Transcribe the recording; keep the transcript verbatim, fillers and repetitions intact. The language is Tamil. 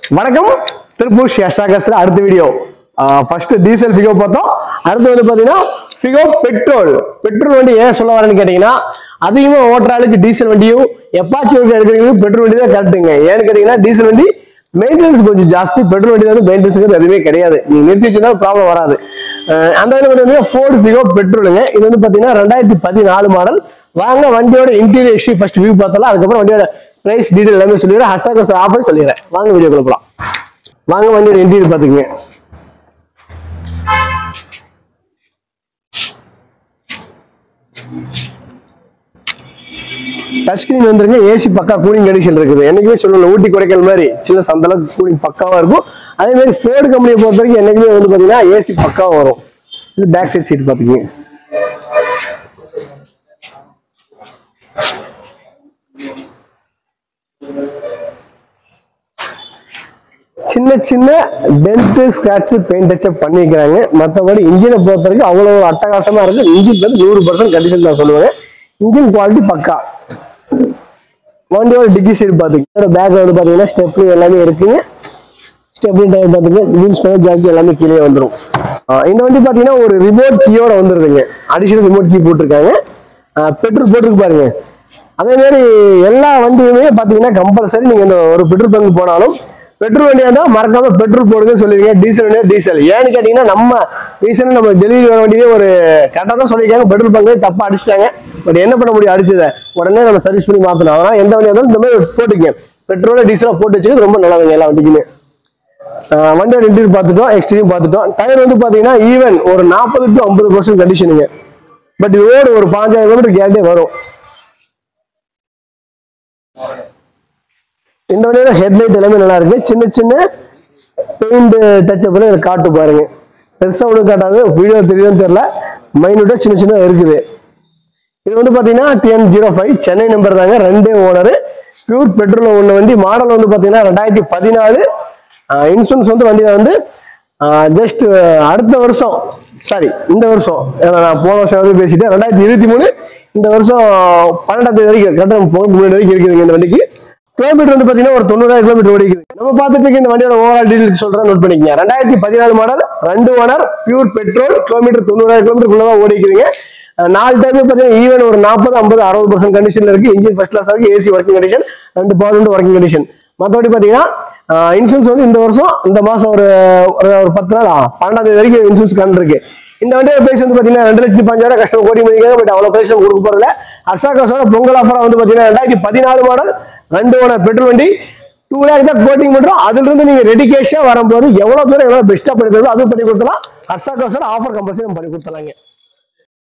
வணக்கம் திருப்பூர் ஷேஷாகஸ்ல அடுத்த வீடியோ ஃபர்ஸ்ட் டீசல் ஃபிகோ பார்த்தோம். அடுத்து வந்து பாத்தீங்கன்னா ஃபிகோ பெட்ரோல் பெட்ரோல் வண்டி ஏன் சொல்ல வரேன்னு கேட்டீங்கன்னா அதிகமா ஓட்டுற ஆளுக்கு டீசல் வண்டியும் எப்பாச்சும் ஒரு எடுக்கிறீங்க பெட்ரோல் வண்டி தான் கரெக்டுங்க. ஏன்னு கேட்டீங்கன்னா டீசல் வண்டி மெயின்டெனன்ஸ் கொஞ்சம் ஜாஸ்தி, பெட்ரோல் வண்டி வந்து மெயின்டெனன்ஸ் எதுவுமே கிடையாது. நீங்க நிறுத்தி வச்சுனா ப்ராப்ளம் வராது. அந்த வந்து ஃபோர்டு ஃபிகோ பெட்ரோலுங்க. இது வந்து பாத்தீங்கன்னா ரெண்டாயிரத்தி பதினாலு மாடல். வாங்க வண்டியோட இன்டீரியர் ஹிஸ்டரி ஃபர்ஸ்ட் வியூ பார்த்தலாம், அதுக்கப்புறம் வண்டியோட பிரைஸ் டீடைல் எல்லாமே சொல்லிடுறேன், ஹசாகஸ் ஆஃபர் சொல்லிடுறேன். வாங்க வீடியோக்குள்ள போலாம். வாங்க வண்டியோட இன்டீரியர் பாத்துக்கங்க. டச் ஸ்கிரீன் வந்துருங்க. ஏசி பக்கா கூலிங் கண்டிஷன் இருக்குது. என்னைக்குமே சொல்லல ஊட்டி குறைக்கல் மாதிரி சின்ன சந்தளவுக்கு கூலிங் பக்காவா இருக்கும். அதே மாதிரி ஃபோர்டு கம்பெனியை பொறுத்த வரைக்கும் என்னைக்குமே வந்து பாத்தீங்கன்னா ஏசி பக்காவா வரும். இது பேக் சைட் சீட் பாத்துக்கங்க. சின்ன சின்ன டென்ட் ஸ்கிராட்ச் பெயிண்ட் டச்சப் பண்ணிக்கிறாங்க. மற்றபடி இன்ஜினை பொறுத்த வரைக்கும் அவ்வளவு அட்டகாசமா இருக்கு. இன்ஜின் வந்து நூறு பர்சன்ட் கண்டிஷன் தான் சொல்லுவாங்க. இன்ஜின் குவாலிட்டி பக்கா. வண்டியோட டிக்கி சைடு பாத்துக்கிங்க. பேக்ல வந்து பாத்தீங்கன்னா ஸ்டெப்னி எல்லாமே இருக்குங்க. ஸ்டெப்னி டயர் பாத்துங்க. வீல்ஸ் பேர் ஜாக்கி எல்லாமே கீழே வந்துடும். இந்த வண்டி பாத்தீங்கன்னா ஒரு ரிமோட் கீயோட வந்துருதுங்க. அடிஷனல் ரிமோட் கீ போட்டிருக்காங்க. பெட்ரோல் போட்டிருக்கு பாருங்க. அதே மாதிரி எல்லா வண்டியுமே பாத்தீங்கன்னா கம்பல்சரி நீங்க இந்த ஒரு பெட்ரோல் பங்க் போனாலும் பெட்ரோல் வண்டியா இருந்தா மறக்காம பெட்ரோல் போடுங்க சொல்லுவீங்க. டீசல் வண்டியா டீசல். ஏன்னு கேட்டீங்கன்னா நம்ம டீசல் நம்ம டெலிவரி வர வண்டியே ஒரு கரெக்டா தான் சொல்லியிருக்காங்க. பெட்ரோல் பங்கு தப்பா அடிச்சிட்டாங்க. பட் என்ன பண்ண முடியும், அடிச்சதை உடனே நம்ம சர்வீஸ் பண்ணி மாத்தணும். அதனால எந்த வண்டியா இருந்தாலும் இந்த மாதிரி போட்டுக்கங்க. பெட்ரோல டீசலா போட்டு வச்சுக்கிறது ரொம்ப நல்லதுங்க எல்லா வண்டிக்குமே. வண்டியோட இன்டீரியர் பார்த்துட்டோம், எக்ஸ்டீரியர் பார்த்துட்டோம். டயர் வந்து பாத்தீங்கன்னா ஈவன் ஒரு நாற்பது டு ஐம்பது பர்சன்ட் கண்டிஷனுங்க. பட் இதோட ஒரு பாஞ்சாயிரம் கிலோமீட்டர் கேரண்டே வரும். இந்த வண்டியோட ஹெட்லைட் எல்லாமே நல்லா இருக்கு. சின்ன சின்ன பெயிண்ட் டச்சப் பண்ணி இதை காட்டு பாருங்க. பெருசா ஒன்றும் காட்டாது. வீடியோ தெரியுதுன்னு தெரியல, மைனூட்டா சின்ன சின்ன இருக்குது. இது வந்து பாத்தீங்கன்னா TN zero five Chennai number தாங்க. ரெண்டே ஓனர். பியூர் பெட்ரோல் ஒண்ணு வண்டி. மாடல் வந்து பாத்தீங்கன்னா ரெண்டாயிரத்தி பதினாலு. இன்சூரன்ஸ் வந்து வண்டியில வந்து ஜஸ்ட் அடுத்த வருஷம், சாரி இந்த வருஷம், நான் போன வருஷம் வந்து பேசிட்டேன். ரெண்டாயிரத்தி இருபத்தி மூணு இந்த வருஷம் பன்னெண்டாம் தேதி வரைக்கும் கரெக்டாக போன முன்னாடி வரைக்கும் இருக்குதுங்க. இந்த வண்டிக்கு கிலோமீட்டர் வந்து பாத்தீங்கன்னா ஒரு தொண்ணூறாயிரம் கிலோமீட்டர் ஓடிக்குது. நம்ம பார்த்துட்டு இருக்க இந்த வண்டியோட ஓவரால் டீடைல் சொல்றேன், நோட் பண்ணிக்கங்க. ரெண்டாயிரத்தி பதினாலு மாடல், ரெண்டு ஓனர், பியூர் பெட்ரோல், கிலோமீட்டர் தொண்ணூறாயிரம் கிலோமீட்டர் ஓடிக்குதுங்க. நாலு டைம் பாத்தீங்கன்னா ஈவன் ஒரு நாற்பது ஐம்பது அறுபது பர்சன்ட் கண்டிஷன்ல இருக்கு. இன்ஜின் ஃபர்ஸ்ட் கிளாஸ் இருக்கு. ஏசி ஒர்க்கிங் கண்டிஷன், ரெண்டு பவர் விண்டோ ஒர்க்கிங் கண்டிஷன். மற்றபடி பாத்தீங்கன்னா இன்சூரன்ஸ் வந்து இந்த வருஷம் இந்த மாசம் ஒரு ஒரு பத்து நாள் பன்னெண்டாம் தேதி வரைக்கும் இன்சூரன்ஸ் கண்டு இருக்கு. இந்த வண்டியோட பிரைஸ் வந்து பாத்தீங்கன்னா ரெண்டு லட்சத்தி பஞ்சாயிரம் கஷ்டம் கோடி மதிக்காங்க. பட் அவ்வளவு பிரைஸ் கொடுக்க போறதுல ஹசாகஸோட பொங்கல் ஆஃபரா வந்து பாத்தீங்கன்னா ரெண்டாயிரத்தி பதினாலு மாடல், ரெண்டு ஓனர் பெட்ரோல் வண்டி, டூ லேக் தான் கோட்டிங் பண்றோம். அதுல இருந்து நீங்க ரெடி கேஷா வரும்போது எவ்வளவு தூரம் எவ்வளவு பெஸ்டா பண்ணி தரணும் அதுவும் பண்ணி கொடுத்தலாம். ஹசாகஸோட ஆஃபர் கம்பல்சரி பண்ணி கொடுத்தலாங்க.